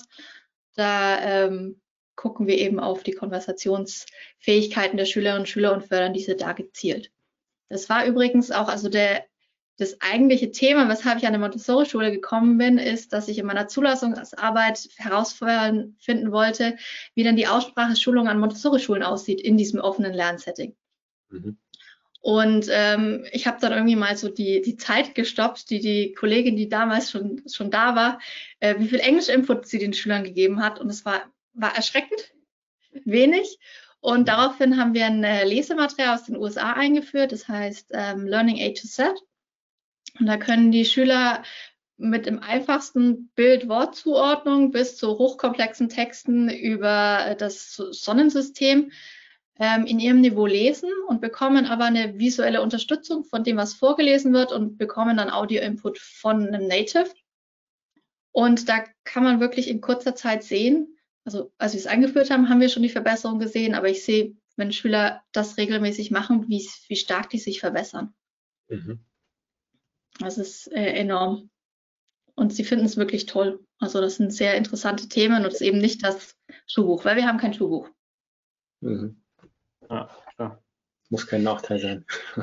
Speaker 3: Da gucken wir eben auf die Konversationsfähigkeiten der Schülerinnen und Schüler und fördern diese da gezielt. Das war übrigens auch, also das eigentliche Thema, weshalb ich an der Montessori-Schule gekommen bin, ist, dass ich in meiner Zulassungsarbeit herausfinden wollte, wie dann die Ausspracheschulung an Montessori-Schulen aussieht in diesem offenen Lernsetting. Mhm. Und ich habe dann irgendwie mal so die Zeit gestoppt, die Kollegin, die damals schon da war, wie viel Englisch-Input sie den Schülern gegeben hat. Und es war erschreckend wenig. Und daraufhin haben wir ein Lesematerial aus den USA eingeführt, das heißt Learning A to Z. Und da können die Schüler mit dem einfachsten Bild-Wort-Zuordnung bis zu hochkomplexen Texten über das Sonnensystem in ihrem Niveau lesen und bekommen aber eine visuelle Unterstützung von dem, was vorgelesen wird und bekommen dann Audio-Input von einem Native. Und da kann man wirklich in kurzer Zeit sehen, also als wir es eingeführt haben, haben wir schon die Verbesserung gesehen, aber ich sehe, wenn Schüler das regelmäßig machen, wie stark die sich verbessern. Mhm. Das ist enorm. Und sie finden es wirklich toll. Also das sind sehr interessante Themen und es ist eben nicht das Schulbuch, weil wir haben kein Schulbuch.
Speaker 1: Mhm. Ja, klar. Muss kein Nachteil sein.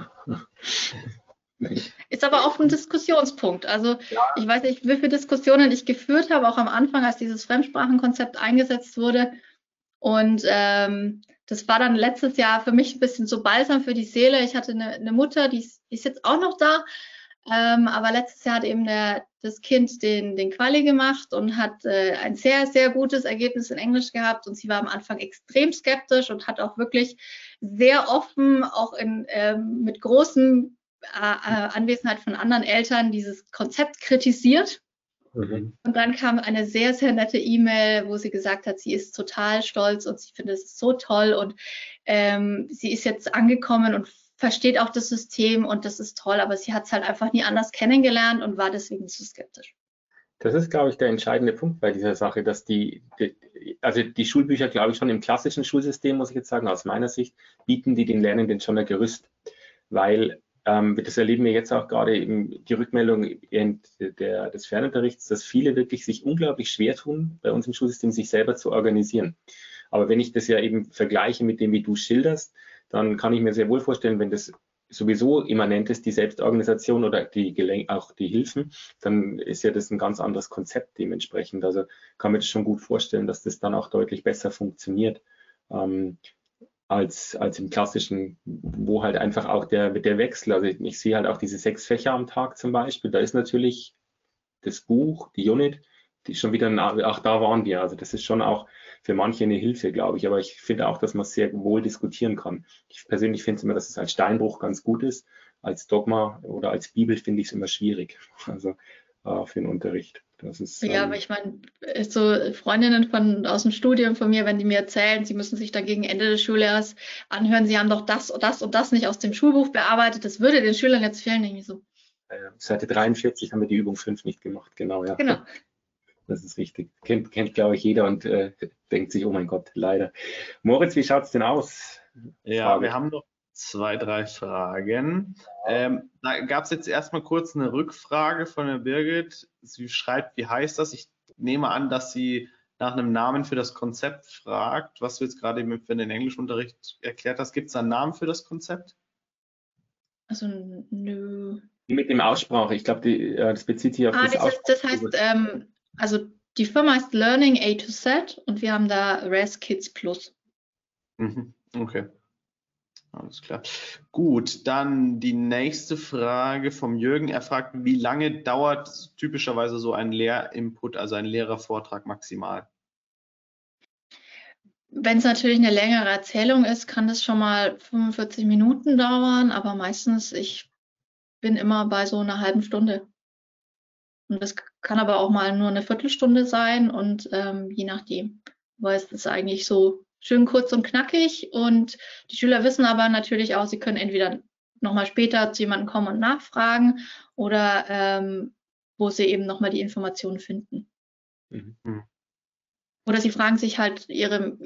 Speaker 3: Ist aber auch ein Diskussionspunkt. Also ich weiß nicht, wie viele Diskussionen ich geführt habe, auch am Anfang, als dieses Fremdsprachenkonzept eingesetzt wurde. Und das war dann letztes Jahr für mich ein bisschen so balsam für die Seele. Ich hatte eine Mutter, die ist jetzt auch noch da. Aber letztes Jahr hat eben das Kind den Quali gemacht und hat ein sehr, sehr gutes Ergebnis in Englisch gehabt. Und sie war am Anfang extrem skeptisch und hat auch wirklich sehr offen, auch mit großem Anwesenheit von anderen Eltern, dieses Konzept kritisiert.
Speaker 1: Mhm.
Speaker 3: Und dann kam eine sehr, sehr nette E-Mail, wo sie gesagt hat, sie ist total stolz und sie findet es so toll und sie ist jetzt angekommen und versteht auch das System und das ist toll, aber sie hat es halt einfach nie anders kennengelernt und war deswegen zu skeptisch.
Speaker 1: Das ist, glaube ich, der entscheidende Punkt bei dieser Sache, dass also die Schulbücher, glaube ich, schon im klassischen Schulsystem, muss ich jetzt sagen, aus meiner Sicht, bieten die den Lernenden schon ein Gerüst, weil das erleben wir jetzt auch gerade eben die Rückmeldung des Fernunterrichts, dass viele wirklich sich unglaublich schwer tun, bei uns im Schulsystem sich selber zu organisieren. Aber wenn ich das ja eben vergleiche mit dem, wie du schilderst, dann kann ich mir sehr wohl vorstellen, wenn das sowieso immanent ist, die Selbstorganisation oder auch die Hilfen, dann ist ja das ein ganz anderes Konzept dementsprechend. Also kann mir das schon gut vorstellen, dass das dann auch deutlich besser funktioniert als im klassischen, wo halt einfach auch der Wechsel, also ich sehe halt auch diese 6 Fächer am Tag zum Beispiel, da ist natürlich das Buch, die Unit, die schon wieder, ach, da waren wir. Also das ist schon auch für manche eine Hilfe, glaube ich. Aber ich finde auch, dass man es sehr wohl diskutieren kann. Ich persönlich finde es immer, dass es als Steinbruch ganz gut ist. Als Dogma oder als Bibel finde ich es immer schwierig. Also für den Unterricht. Das ist,
Speaker 3: Ja, aber ich meine, so Freundinnen aus dem Studium von mir, wenn die mir erzählen, sie müssen sich dann gegen Ende des Schuljahres anhören, sie haben doch das und das und das nicht aus dem Schulbuch bearbeitet, das würde den Schülern jetzt fehlen, denke ich so.
Speaker 1: Seite 43 haben wir die Übung 5 nicht gemacht, genau, ja.
Speaker 3: Genau.
Speaker 1: Das ist richtig. Kennt glaube ich, jeder und denkt sich, oh mein Gott, leider. Moritz, wie schaut es denn aus?
Speaker 2: Ja,
Speaker 1: Frage.
Speaker 2: wir haben noch 2, 3 Fragen. Da gab es jetzt erstmal kurz eine Rückfrage von der Birgit. Sie schreibt, wie heißt das? Ich nehme an, dass sie nach einem Namen für das Konzept fragt, was du jetzt gerade eben für den Englischunterricht erklärt hast. Gibt es einen Namen für das Konzept?
Speaker 3: Also, nö.
Speaker 1: Mit dem Aussprache, ich glaube, das bezieht sich auf das Aussprache.
Speaker 3: Das heißt, also die Firma heißt Learning A to Z und wir haben da RES Kids Plus.
Speaker 2: Okay. Alles klar. Gut, dann die nächste Frage vom Jürgen. Er fragt, wie lange dauert typischerweise so ein Lehrinput, also ein Lehrervortrag maximal?
Speaker 3: Wenn es natürlich eine längere Erzählung ist, kann das schon mal 45 Minuten dauern, aber meistens, ich bin immer bei so einer halben Stunde. Und das kann aber auch mal nur eine Viertelstunde sein und je nachdem, weil es ist eigentlich so schön kurz und knackig und die Schüler wissen aber natürlich auch, sie können entweder nochmal später zu jemandem kommen und nachfragen oder wo sie eben nochmal die Informationen finden.
Speaker 1: Mhm.
Speaker 3: Oder sie fragen sich halt ihre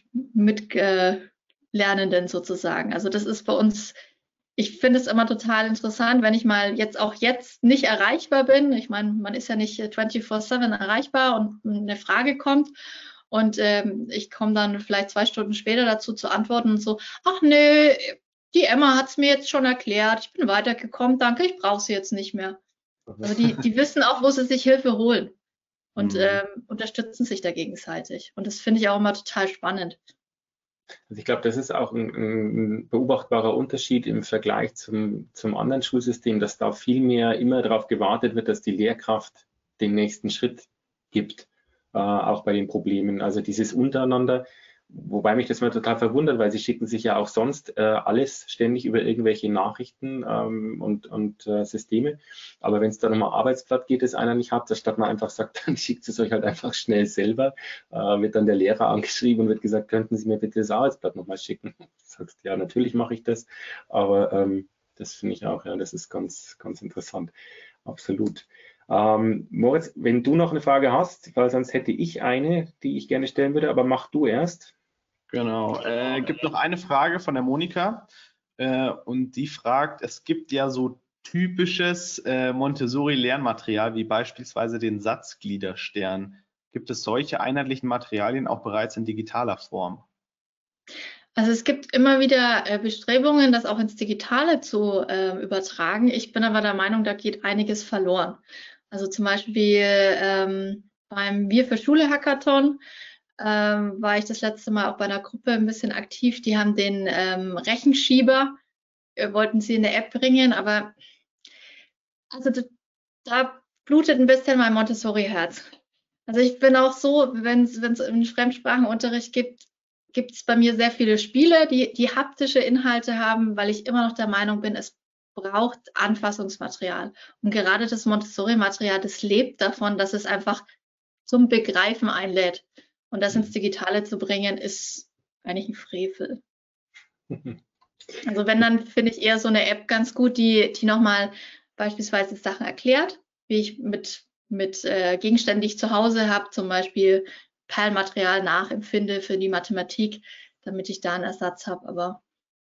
Speaker 3: Mitlernenden sozusagen. Also das ist bei uns, ich finde es immer total interessant, wenn ich mal jetzt nicht erreichbar bin. Ich meine, man ist ja nicht 24/7 erreichbar und eine Frage kommt und ich komme dann vielleicht 2 Stunden später dazu zu antworten und so, ach nö, die Emma hat es mir jetzt schon erklärt, ich bin weitergekommen, danke, ich brauche sie jetzt nicht mehr. Also die wissen auch, wo sie sich Hilfe holen und unterstützen sich da gegenseitig. Und das finde ich auch immer total spannend.
Speaker 1: Also ich glaube, das ist auch ein beobachtbarer Unterschied im Vergleich zum anderen Schulsystem, dass da viel mehr immer darauf gewartet wird, dass die Lehrkraft den nächsten Schritt gibt, auch bei den Problemen. Also dieses untereinander, wobei mich das mal total verwundert, weil sie schicken sich ja auch sonst alles ständig über irgendwelche Nachrichten und Systeme. Aber wenn es dann um ein Arbeitsblatt geht, das einer nicht hat, statt man einfach sagt, dann schickt es euch halt einfach schnell selber, wird dann der Lehrer angeschrieben und wird gesagt, könnten Sie mir bitte das Arbeitsblatt nochmal schicken? Du sagst, ja, natürlich mache ich das, aber das finde ich auch, ja, das ist ganz, ganz interessant. Absolut. Moritz, wenn du noch eine Frage hast, weil sonst hätte ich eine, die ich gerne stellen würde, aber mach du erst.
Speaker 2: Genau. Gibt noch eine Frage von der Monika und die fragt, es gibt ja so typisches Montessori-Lernmaterial wie beispielsweise den Satzgliederstern. Gibt es solche einheitlichen Materialien auch bereits in digitaler Form?
Speaker 3: Also es gibt immer wieder Bestrebungen, das auch ins Digitale zu übertragen. Ich bin aber der Meinung, da geht einiges verloren. Also zum Beispiel beim Wir für Schule Hackathon war ich das letzte Mal auch bei einer Gruppe ein bisschen aktiv. Die haben den Rechenschieber, wollten sie in der App bringen, aber also da blutet ein bisschen mein Montessori-Herz. Also ich bin auch so, wenn es einen Fremdsprachenunterricht gibt es bei mir sehr viele Spiele, die haptische Inhalte haben, weil ich immer noch der Meinung bin, es braucht Anfassungsmaterial. Und gerade das Montessori-Material, das lebt davon, dass es einfach zum Begreifen einlädt. Und das ins Digitale zu bringen, ist eigentlich ein Frevel. Also wenn, dann finde ich eher so eine App ganz gut, die nochmal beispielsweise Sachen erklärt, wie ich mit Gegenständen, die ich zu Hause habe, zum Beispiel Perlenmaterial nachempfinde für die Mathematik, damit ich da einen Ersatz habe. Aber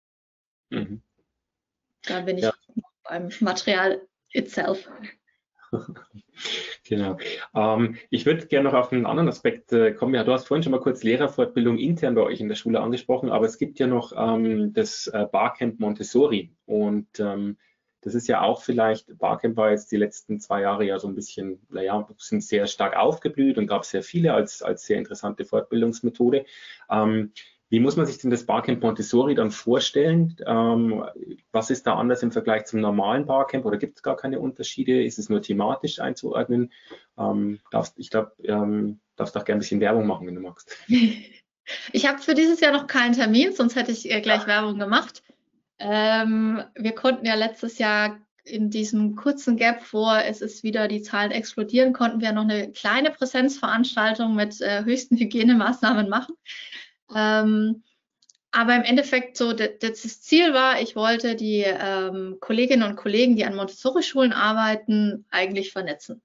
Speaker 3: da bin ich noch beim Material itself.
Speaker 1: Genau. Ich würde gerne noch auf einen anderen Aspekt kommen. Ja, du hast vorhin schon mal kurz Lehrerfortbildung intern bei euch in der Schule angesprochen, aber es gibt ja noch das Barcamp Montessori und das ist ja auch vielleicht, Barcamp war jetzt die letzten 2 Jahre ja so ein bisschen, naja, sind sehr stark aufgeblüht und gab sehr viele als sehr interessante Fortbildungsmethode. Wie muss man sich denn das Barcamp Montessori dann vorstellen? Was ist da anders im Vergleich zum normalen Barcamp oder gibt es gar keine Unterschiede? Ist es nur thematisch einzuordnen? Darfst doch gerne ein bisschen Werbung machen, wenn du magst.
Speaker 3: Ich habe für dieses Jahr noch keinen Termin, sonst hätte ich gleich Werbung gemacht. Wir konnten ja letztes Jahr in diesem kurzen Gap, die Zahlen explodieren, konnten wir noch eine kleine Präsenzveranstaltung mit höchsten Hygienemaßnahmen machen. Aber im Endeffekt das Ziel war, ich wollte die Kolleginnen und Kollegen, die an Montessori-Schulen arbeiten, eigentlich vernetzen.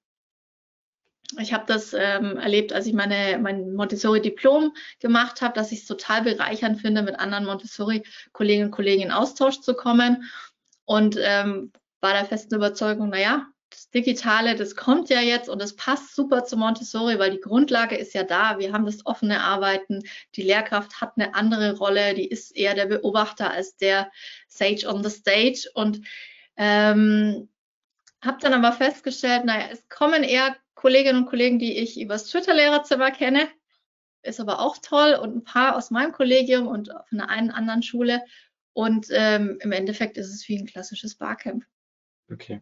Speaker 3: Ich habe das erlebt, als ich mein Montessori-Diplom gemacht habe, dass ich es total bereichernd finde, mit anderen Montessori-Kolleginnen und Kollegen in Austausch zu kommen und war der festen Überzeugung, naja, das Digitale, das kommt ja jetzt und das passt super zu Montessori, weil die Grundlage ist ja da. Wir haben das offene Arbeiten. Die Lehrkraft hat eine andere Rolle. Die ist eher der Beobachter als der Sage on the Stage. Und habe dann aber festgestellt, naja, es kommen eher Kolleginnen und Kollegen, die ich übers Twitter-Lehrerzimmer kenne. Ist aber auch toll. Und ein paar aus meinem Kollegium und von einer anderen Schule. Und im Endeffekt ist es wie ein klassisches Barcamp.
Speaker 1: Okay.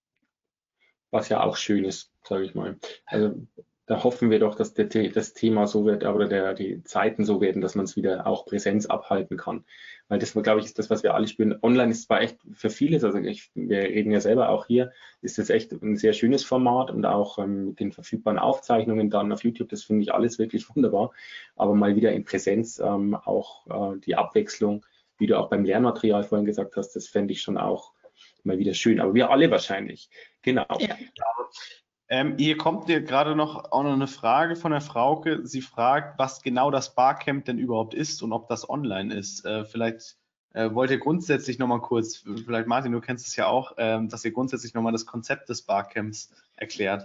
Speaker 1: Was ja auch schön ist, sage ich mal. Also da hoffen wir doch, dass das Thema so wird, oder die Zeiten so werden, dass man es wieder auch Präsenz abhalten kann. Weil das, glaube ich, ist das, was wir alle spüren. Online ist zwar echt für vieles, also wir reden ja selber auch hier, ist das echt ein sehr schönes Format und auch mit den verfügbaren Aufzeichnungen dann auf YouTube, das finde ich alles wirklich wunderbar. Aber mal wieder in Präsenz auch die Abwechslung, wie du auch beim Lernmaterial vorhin gesagt hast, das fände ich schon auch mal wieder schön. Aber wir alle wahrscheinlich. Genau.
Speaker 3: Ja.
Speaker 2: Hier kommt dir gerade auch noch eine Frage von der Frauke. Sie fragt, was genau das Barcamp denn überhaupt ist und ob das online ist. Vielleicht wollt ihr grundsätzlich nochmal kurz, vielleicht Martin, du kennst es ja auch, dass ihr grundsätzlich nochmal das Konzept des Barcamps erklärt.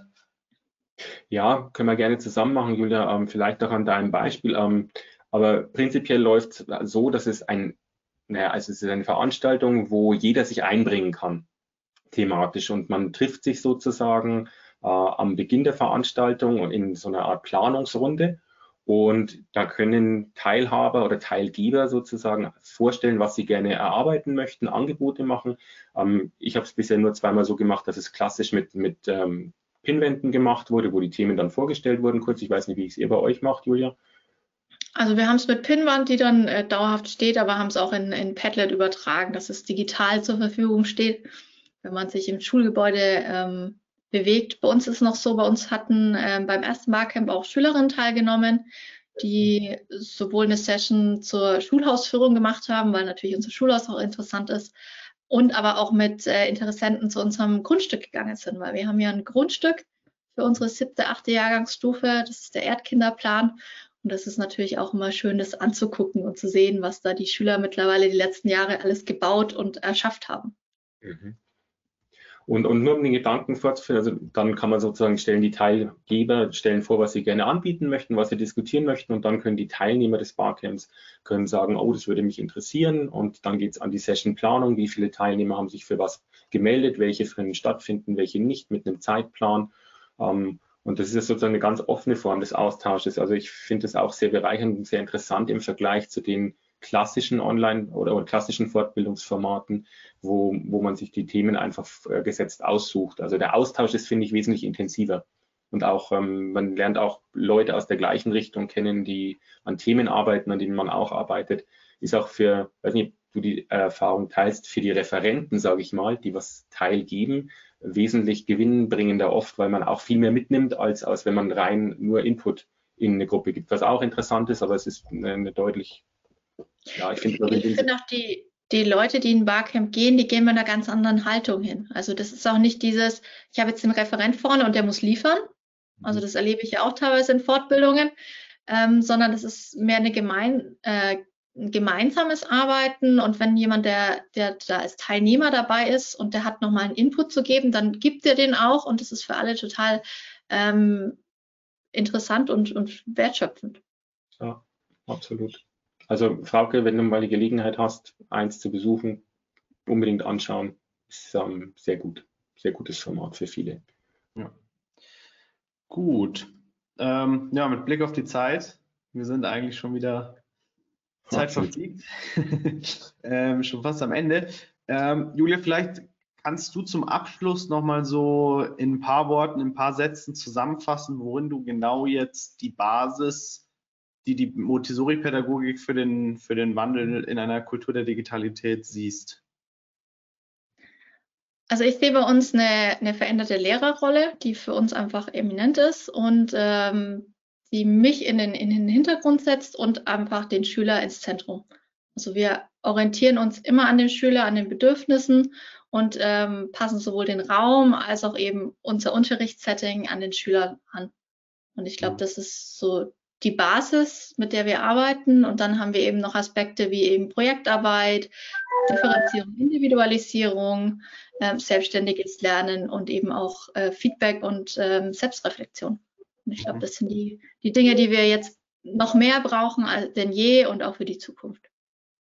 Speaker 1: Ja, können wir gerne zusammen machen, Julia, vielleicht auch an deinem Beispiel. Aber prinzipiell läuft es so, dass es es ist eine Veranstaltung, wo jeder sich einbringen kann, thematisch. Und man trifft sich sozusagen am Beginn der Veranstaltung in so einer Art Planungsrunde. Und da können Teilhaber oder Teilgeber sozusagen vorstellen, was sie gerne erarbeiten möchten, Angebote machen. Ich habe es bisher nur zweimal so gemacht, dass es klassisch mit Pinwänden gemacht wurde, wo die Themen dann vorgestellt wurden. Kurz, ich weiß nicht, wie es ihr bei euch macht, Julia.
Speaker 3: Also wir haben es mit Pinnwand, die dann dauerhaft steht, aber haben es auch in Padlet übertragen, dass es digital zur Verfügung steht, wenn man sich im Schulgebäude bewegt. Bei uns ist es noch so, bei uns hatten beim ersten Barcamp auch Schülerinnen teilgenommen, die sowohl eine Session zur Schulhausführung gemacht haben, weil natürlich unser Schulhaus auch interessant ist, und aber auch mit Interessenten zu unserem Grundstück gegangen sind, weil wir haben ja ein Grundstück für unsere 7., 8. Jahrgangsstufe, das ist der Erdkinderplan. Und das ist natürlich auch immer schön, das anzugucken und zu sehen, was da die Schüler mittlerweile die letzten Jahre alles gebaut und erschafft haben.
Speaker 1: Mhm. Und nur um den Gedanken fortzuführen, also dann kann man sozusagen die Teilgeber stellen vor, was sie gerne anbieten möchten, was sie diskutieren möchten, und dann können die Teilnehmer des Barcamps sagen, oh, das würde mich interessieren, und dann geht es an die Sessionplanung, wie viele Teilnehmer haben sich für was gemeldet, welche können stattfinden, welche nicht, mit einem Zeitplan. Und das ist sozusagen eine ganz offene Form des Austausches. Also ich finde es auch sehr bereichernd und sehr interessant im Vergleich zu den klassischen Online- oder klassischen Fortbildungsformaten, wo man sich die Themen einfach gesetzt aussucht. Also der Austausch ist, finde ich, wesentlich intensiver. Und auch man lernt auch Leute aus der gleichen Richtung kennen, die an Themen arbeiten, an denen man auch arbeitet. Ist auch weiß nicht, du die Erfahrung teilst, für die Referenten, sage ich mal, die was teilgeben, wesentlich gewinnbringender oft, weil man auch viel mehr mitnimmt, als wenn man rein nur Input in eine Gruppe gibt, was auch interessant ist, aber es ist eine deutlich, ja, ich finde
Speaker 3: auch die Leute, die in Barcamp gehen, die gehen mit einer ganz anderen Haltung hin. Also das ist auch nicht dieses, ich habe jetzt den Referent vorne und der muss liefern. Also das erlebe ich ja auch teilweise in Fortbildungen, sondern es ist mehr ein gemeinsames Arbeiten, und wenn jemand, der da als Teilnehmer dabei ist und der hat nochmal einen Input zu geben, dann gibt er den auch, und das ist für alle total interessant und wertschöpfend.
Speaker 1: Ja, absolut. Also Frauke, wenn du mal die Gelegenheit hast, eins zu besuchen, unbedingt anschauen. Ist sehr gut. Sehr gutes Format für viele.
Speaker 2: Ja. Gut. Ja, mit Blick auf die Zeit, wir sind eigentlich schon wieder, Zeit verfliegt, schon fast am Ende. Julia, vielleicht kannst du zum Abschluss nochmal so in ein paar Worten, in ein paar Sätzen zusammenfassen, worin du genau jetzt die Basis, die Montessori-Pädagogik für den Wandel in einer Kultur der Digitalität siehst.
Speaker 3: Also ich sehe bei uns eine veränderte Lehrerrolle, die für uns einfach eminent ist und die mich in den Hintergrund setzt und einfach den Schüler ins Zentrum. Also wir orientieren uns immer an den Schüler, an den Bedürfnissen und passen sowohl den Raum als auch eben unser Unterrichtssetting an den Schüler an. Und ich glaube, das ist so die Basis, mit der wir arbeiten. Und dann haben wir eben noch Aspekte wie eben Projektarbeit, Differenzierung, Individualisierung, selbstständiges Lernen und eben auch Feedback und Selbstreflexion. Und ich glaube, das sind die Dinge, die wir jetzt noch mehr brauchen denn je und auch für die Zukunft.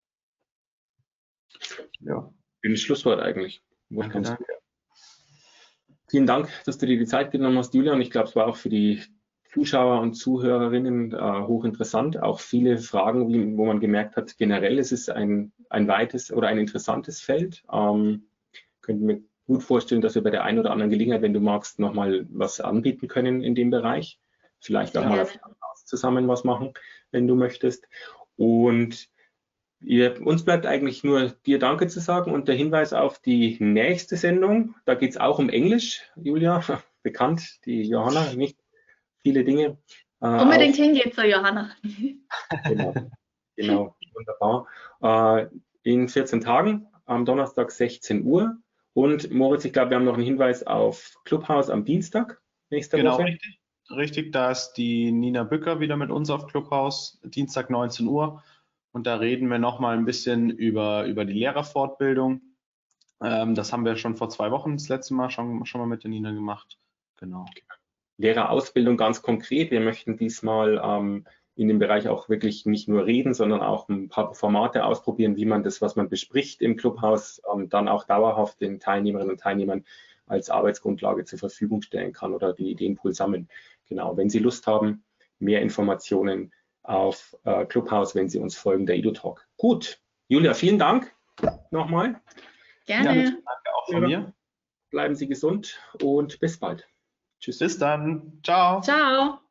Speaker 1: Ja, schönes Schlusswort eigentlich.
Speaker 2: Danke.
Speaker 1: Vielen Dank, dass du dir die Zeit genommen hast, Julia. Und ich glaube, es war auch für die Zuschauer und Zuhörerinnen hochinteressant. Auch viele Fragen, wo man gemerkt hat, generell ist es ein weites oder ein interessantes Feld. Könnte mir gut vorstellen, dass wir bei der einen oder anderen Gelegenheit, wenn du magst, nochmal was anbieten können in dem Bereich. Vielleicht auch mal zusammen was machen, wenn du möchtest. Und uns bleibt eigentlich nur dir Danke zu sagen und der Hinweis auf die nächste Sendung. Da geht es auch um Englisch, Julia, bekannt, die Johanna, nicht viele Dinge.
Speaker 3: Unbedingt hingehen zur Johanna.
Speaker 1: Genau, wunderbar. In 14 Tagen, am Donnerstag 16 Uhr. Und Moritz, ich glaube, wir haben noch einen Hinweis auf Clubhouse am Dienstag nächste Woche.
Speaker 2: Genau, richtig. Da ist die Nina Bücker wieder mit uns auf Clubhouse, Dienstag 19 Uhr. Und da reden wir nochmal ein bisschen über die Lehrerfortbildung. Das haben wir schon vor 2 Wochen das letzte Mal schon mal mit der Nina gemacht. Genau.
Speaker 1: Lehrerausbildung ganz konkret. Wir möchten diesmal in dem Bereich auch wirklich nicht nur reden, sondern auch ein paar Formate ausprobieren, wie man das, was man bespricht im Clubhouse, dann auch dauerhaft den Teilnehmerinnen und Teilnehmern als Arbeitsgrundlage zur Verfügung stellen kann oder die Ideenpool sammeln. Genau, wenn Sie Lust haben, mehr Informationen auf Clubhouse, wenn Sie uns folgen, der EduTalk. Gut, Julia, vielen Dank nochmal.
Speaker 3: Gerne.
Speaker 2: Ja, danke auch von mir.
Speaker 1: Bleiben Sie gesund und bis bald.
Speaker 2: Tschüss. Bis dann. Ciao.
Speaker 3: Ciao.